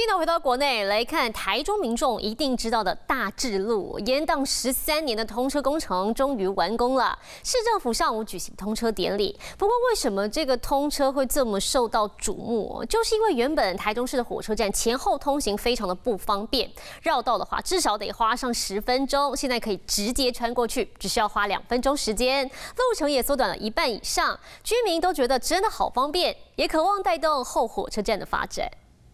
镜头回到国内来看，台中民众一定知道的大智路延宕13年的通车工程终于完工了。市政府上午举行通车典礼。不过，为什么这个通车会这么受到瞩目？就是因为原本台中市的火车站前后通行非常的不方便，绕道的话至少得花上10分钟，现在可以直接穿过去，只需要花2分钟时间，路程也缩短了1半以上。居民都觉得真的好方便，也渴望带动后火车站的发展。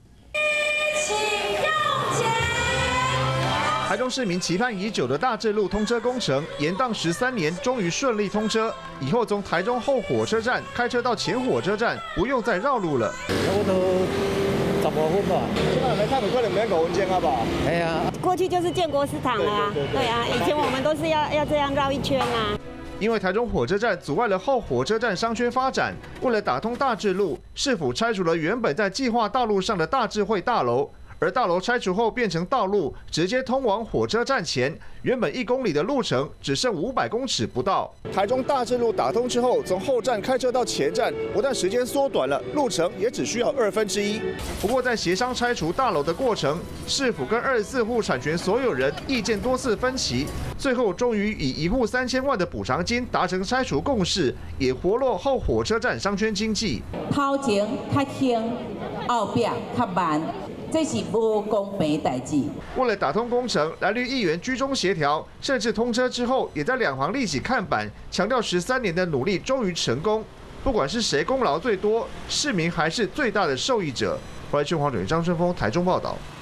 台中市民期盼已久的大智路通车工程延宕13年，终于顺利通车。以后从台中后火车站开车到前火车站，不用再绕路了。 差不多15分吧。现在来看，可能没9分钟啊吧？哎呀， 过去就是建国市场了啊。对啊，以前我们都是要这样绕一圈啊。 因为台中火车站阻碍了后火车站商圈发展，为了打通大智路，市府拆除了原本在计划道路上的大智慧大楼。 而大楼拆除后变成道路，直接通往火车站前，原本1公里的路程只剩500公尺不到。台中大智路打通之后，从后站开车到前站，不但时间缩短了，路程也只需要1/2。不过在协商拆除大楼的过程，市府跟24户产权所有人意见多次分歧，最后终于以1户3000万的补偿金达成拆除共识，也活络后火车站商圈经济。 头前较轻，后壁较慢。 这是不公平的代志。 为了打通工程，蓝绿议员居中协调，甚至通车之后，也在2行立起看板，强调13年的努力终于成功。不管是谁功劳最多，市民还是最大的受益者。华视新闻张春峰台中报道。